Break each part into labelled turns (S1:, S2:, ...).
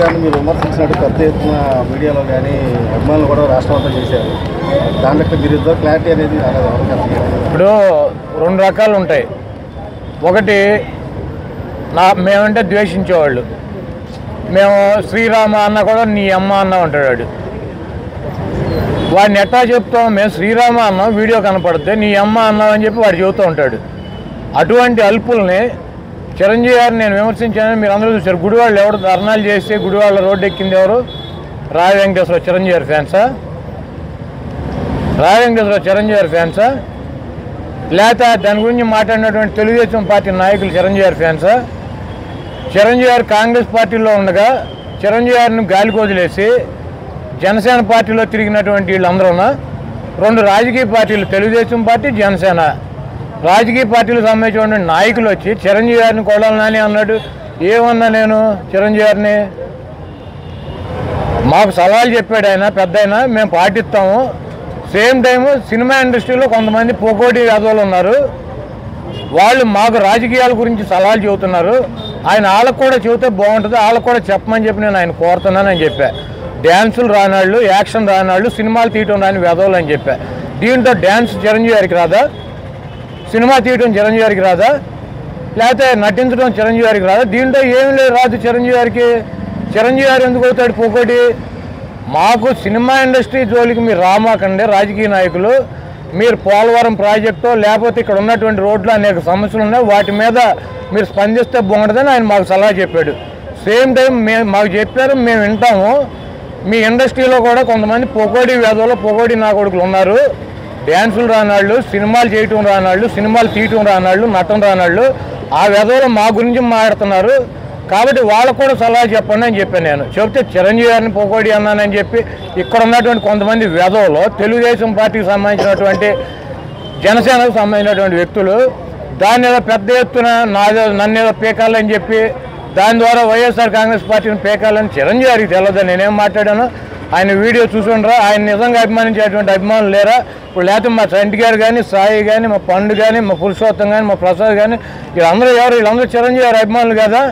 S1: మీరు విమర్శించినట్టు పెద్ద ఎత్తున మీడియాలో కానీ అభిమానులు కూడా రాష్ట్రమంతా చేశారు. దాంట్లో మీరు ఇద్దరు క్లారిటీ అనేది
S2: ఇప్పుడు రెండు రకాలు ఉంటాయి. ఒకటి మేమంటే ద్వేషించేవాళ్ళు, మేము శ్రీరామ అన్న కూడా నీ అమ్మ అన్న ఉంటాడు. వాడిని ఎట్టా చెప్తాం, మేము శ్రీరామ అన్నాం వీడియో కనపడితే నీ అమ్మ అన్నావు అని చెప్పి వాడు చెబుతూ ఉంటాడు. అటువంటి అల్పుల్ని చిరంజీవి గారిని నేను విమర్శించానని మీరు అందరూ చూశారు. గుడివాళ్ళు ఎవరు ధర్నాలు చేసి గుడివాళ్ళ రోడ్డు ఎక్కింది ఎవరు? రాయ వెంకటేశ్వర చిరంజీవి గారి ఫ్యాన్సా? రాయ వెంకటేశ్వర చిరంజీవి గారి ఫ్యాన్సా? లేకపోతే దాని గురించి మాట్లాడినటువంటి తెలుగుదేశం పార్టీ నాయకులు చిరంజీవి గారి ఫ్యాన్సా? చిరంజీవి గారు కాంగ్రెస్ పార్టీలో ఉండగా చిరంజీవి గారిని గాలికి వదిలేసి జనసేన పార్టీలో తిరిగినటువంటి వీళ్ళందరూనా? రెండు రాజకీయ పార్టీలు, తెలుగుదేశం పార్టీ, జనసేన రాజకీయ పార్టీలకు సంబంధించిన నాయకులు వచ్చి చిరంజీవి గారిని కొడాలని అన్నాడు. ఏమన్నా నేను చిరంజీవి గారిని? మాకు సవాల్ చెప్పాడు ఆయన, పెద్ద ఆయన, మేము పాటిస్తాము. సేమ్ టైము సినిమా ఇండస్ట్రీలో కొంతమంది పోకోటి యాదవులు ఉన్నారు, వాళ్ళు మాకు రాజకీయాల గురించి సలహాలు చెబుతున్నారు. ఆయన వాళ్ళకు కూడా చెబితే బాగుంటుంది, వాళ్ళకు కూడా చెప్పమని చెప్పి నేను ఆయన కోరుతున్నానని చెప్పా. డ్యాన్సులు రానాళ్ళు, యాక్షన్ రానాళ్ళు, సినిమాలు తీయటం రాని వెధవులు అని చెప్పా. దీంట్లో డ్యాన్స్ చిరంజీవి గారికి రాదా? సినిమా తీయటం చిరంజీవి గారికి రాదా? లేకపోతే నటించడం చిరంజీవి గారికి రాదా? దీంట్లో ఏమి లేదు రాదు చిరంజీవి గారికి. చిరంజీవి గారు ఎందుకు అవుతాడు పోకోటి? మాకు సినిమా ఇండస్ట్రీ జోలికి మీరు రామాకండి రాజకీయ నాయకులు. మీరు పోలవరం ప్రాజెక్టు లేకపోతే ఇక్కడ ఉన్నటువంటి రోడ్లు అనేక సమస్యలు ఉన్నాయి, వాటి మీద మీరు స్పందిస్తే బాగుంటుందని ఆయన మాకు సలహా చెప్పాడు. సేమ్ టైం మాకు చెప్పారు, మేము వింటాము. మీ ఇండస్ట్రీలో కూడా కొంతమంది పొకోడి వేదవులు, పొకోడి నా కొడుకులు ఉన్నారు. డ్యాన్సులు రానాళ్ళు, సినిమాలు చేయటం రానాళ్ళు, సినిమాలు తీయటం రానాళ్ళు, నటన రానాళ్ళు, ఆ వేదవులు మా గురించి మాట్లాడుతున్నారు. కాబట్టి వాళ్ళకు కూడా సలహా చెప్పండి అని చెప్పాను. నేను చెప్తే చిరంజీవి గారిని పొకోడి అన్నానని చెప్పి ఇక్కడ ఉన్నటువంటి కొంతమంది వేదవులు, తెలుగుదేశం పార్టీకి సంబంధించినటువంటి, జనసేనకు సంబంధించినటువంటి వ్యక్తులు దాన్ని ఏదో పెద్ద ఎత్తున నన్ను ఏదో పీకాలని చెప్పి దాని ద్వారా వైఎస్ఆర్ కాంగ్రెస్ పార్టీని పీకాలని చిరంజీవి గారికి తెలియదు. నేనేం మాట్లాడాను? ఆయన వీడియో చూసుండ్రా, ఆయన నిజంగా అభిమానించేటువంటి అభిమానులు లేరా? ఇప్పుడు లేకపోతే మా చంటి గారు కానీ, సాయి కానీ, మా పండు కానీ, మా పురుషోత్తం కానీ, మా ప్రసాద్ కానీ, వీళ్ళందరూ ఎవరు? వీళ్ళందరూ చిరంజీవి గారి అభిమానులు కదా,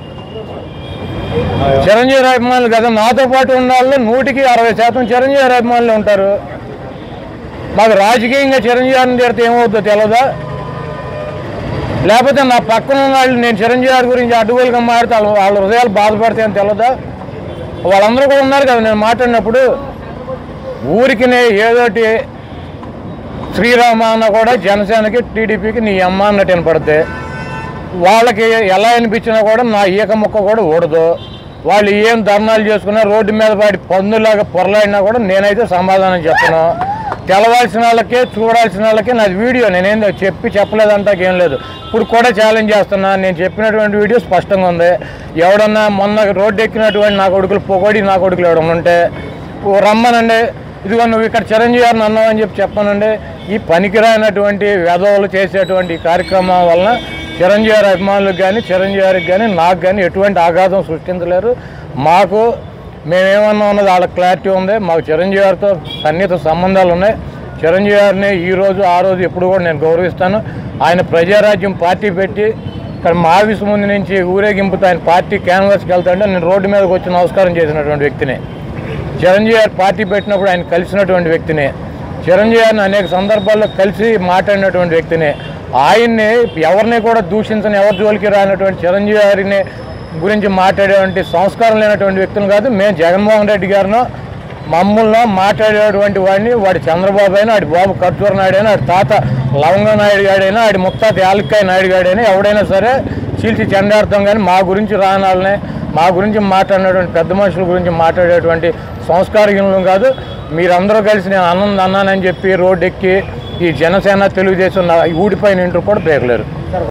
S2: చిరంజీవి గారి అభిమానులు కదా. నాతో పాటు ఉన్న వాళ్ళు 100% చిరంజీవి గారి అభిమానులు ఉంటారు. మాకు రాజకీయంగా చిరంజీవి గారిని తిడితే ఏమవుతుందో తెలియదా? లేకపోతే నా పక్కన ఉన్న వాళ్ళు నేను చిరంజీవి గారి గురించి అడ్డుగోలుగా మాడితే వాళ్ళ హృదయాలు బాధపడతాయని తెలియదా? వాళ్ళందరూ కూడా ఉన్నారు కదా నేను మాట్లాడినప్పుడు. ఊరికి ఏదోటి శ్రీరామ అన్న కూడా జనసేనకి, టీడీపీకి నీ అమ్మ అన్నట్టు వినపడితే, వాళ్ళకి ఎలా అనిపించినా కూడా నా ఈక ముక్క కూడా ఊడదు. వాళ్ళు ఏం ధర్నాలు చేసుకున్నా, రోడ్డు మీద పడి పందులాగా పొరలాడినా కూడా నేనైతే సమాధానం చెప్పను. తెలవాల్సిన వాళ్ళకే, చూడాల్సిన వాళ్ళకే నాది వీడియో, నేనేం చెప్పలేదంటాకేం లేదు. ఇప్పుడు కూడా ఛాలెంజ్ చేస్తున్నా, నేను చెప్పినటువంటి వీడియో స్పష్టంగా ఉంది. ఎవడన్నా మొన్న రోడ్డు ఎక్కినటువంటి నా కొడుకులు, పొగోడి నా కొడుకులు ఎవడన్నా ఉంటే రమ్మనండి, ఇదిగో నువ్వు ఇక్కడ చిరంజీవి గారిని అన్నావు అని చెప్పానండి. ఈ పనికిరానటువంటి వెధవలు చేసేటువంటి కార్యక్రమం వలన చిరంజీవి గారి అభిమానులకు కానీ, చిరంజీవి గారికి కానీ, నాకు కానీ ఎటువంటి ఆఘాతం సృష్టించలేరు. మాకు మేమేమన్నా ఉన్నది వాళ్ళకి క్లారిటీ ఉంది. మాకు చిరంజీవి గారితో సన్నిహిత సంబంధాలు ఉన్నాయి. చిరంజీవి గారిని ఈరోజు ఆ రోజు ఎప్పుడు కూడా నేను గౌరవిస్తాను. ఆయన ప్రజారాజ్యం పార్టీ పెట్టి ఇక్కడ మా ఆఫీసు ముందు నుంచి ఊరేగింపుతో ఆయన పార్టీ క్యాన్వాస్కి వెళ్తాంటే నేను రోడ్డు మీదకి వచ్చి నమస్కారం చేసినటువంటి వ్యక్తిని. చిరంజీవి గారు పార్టీ పెట్టినప్పుడు ఆయన కలిసినటువంటి వ్యక్తిని. చిరంజీవి గారిని అనేక సందర్భాల్లో కలిసి మాట్లాడినటువంటి వ్యక్తిని. ఆయన్ని ఎవరిని కూడా దూషించని, ఎవరి జోలికి రానటువంటి చిరంజీవి గారిని గురించి మాట్లాడేటువంటి సంస్కారం లేనటువంటి వ్యక్తులు కాదు. మేము జగన్మోహన్ రెడ్డి గారినో మమ్మల్ని మాట్లాడేటువంటి వాడిని, వాడి చంద్రబాబు అయినా, వాడి బాబు కర్జూర నాయుడు అయినా, వాడి తాత లవంగ నాయుడు గాడైనా, వాడి ముత్తాత యాలక్కాయ నాయుడు గాడైనా, ఎవడైనా సరే చీల్చి చెండాడతాం. కానీ మా గురించి రానాలనే, మా గురించి మాట్లాడినటువంటి పెద్ద మనుషుల గురించి మాట్లాడేటువంటి సంస్కారహీనులు కాదు. మీరందరూ కలిసి నేను అన్నానని చెప్పి రోడ్డు ఎక్కి ఈ జనసేన, తెలుగుదేశం ఊడిపోయిన ఇంటర్ కూడా పేర్లేరు.